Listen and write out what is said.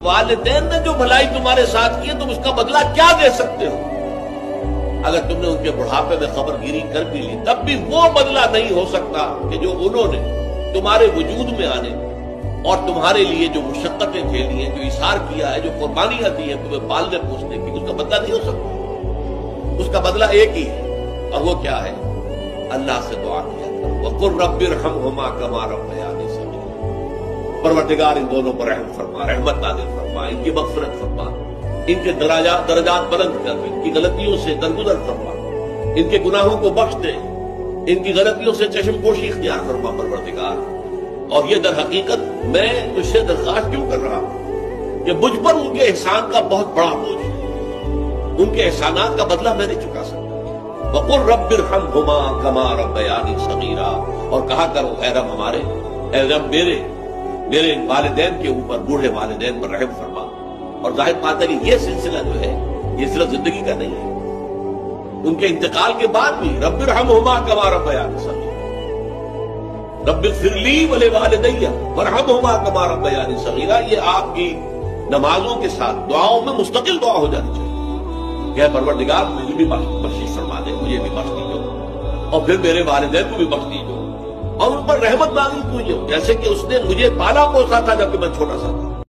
والدین نے جو بھلائی تمہارے ساتھ کی ہے تم اس کا بدلہ کیا دے سکتے ہو؟ اگر تم نے ان کے بڑھاپے میں خبر گیری کر بھی لی تب بھی وہ بدلہ نہیں ہو سکتا کہ جو انہوں نے تمہارے وجود میں آنے اور تمہارے لیے جو مشقتیں جھیلی ہیں، جو اظہار کیا ہے، جو قربانیاں دی ہیں تمہیں پالنے پوسنے کی، اس کا بدلہ نہیں ہو سکتا۔ اس کا بدلہ ایک ہی ہے، اور وہ کیا ہے؟ اللہ سے دعا کیا کرو، وَقُلْ رَبِّ ارْحَمْهُمَا كَمَا رَبَّيَانِي صَغِيرًا۔ پروردگار ان دونوں پر رحم فرما، رحمت نازل فرما، ان کی مغفرت فرما، ان کے درجات بلند کر، ان کی غلطیوں سے درگزر فرما، ان کے گناہوں کو بخش دے، ان کی غلطیوں سے چشم پوشی اختیار فرما پروردگار۔ اور یہ در حقیقت میں تجھ سے درخواست کیوں کر رہا ہوں کہ مجھ پر ان کے احسان کا بہت بڑا بوجھ ہے، ان کے احسانات کا بدلہ میں نہیں چکا سکتا۔ وَقُلْ رَبِّ ارْحَمْهُمَا كَمَا رَبَّيَانِي صَغِيرًا، اور کہا کرو اے رب ہمارے، اے رب میرے والدین کے اوپر، بوڑھے والدین پر رحم فرما۔ اور ظاہر بات ہے کہ یہ سلسلہ جو ہے یہ صرف زندگی کا نہیں ہے، ان کے انتقال کے بعد بھی رب ارحمہما کما ربیانی صغیرا، رب اغفر لی ولوالدی وارحمہما کما ربیانی صغیرا، یہ آپ کی نمازوں کے ساتھ دعاؤں میں مستقل دعا ہو جانی چاہیے کہ پروردگار مجھے بھی بخشش فرما دے، مجھے بھی بخش دیجو، اور پھر میرے والدین کو بھی بخش دیجو، اور ان پر رحمت نازل کیجو، جیسے کہ اس نے مجھے پالا پوسا تھا جبکہ میں چھوٹا سا تھا۔